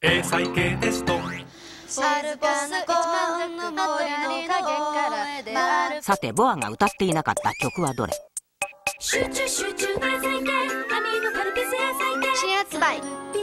英才系テスト。 さてボアが歌っていなかった曲はどれ？ 集中集中英才系アミノカルピス英才系新発売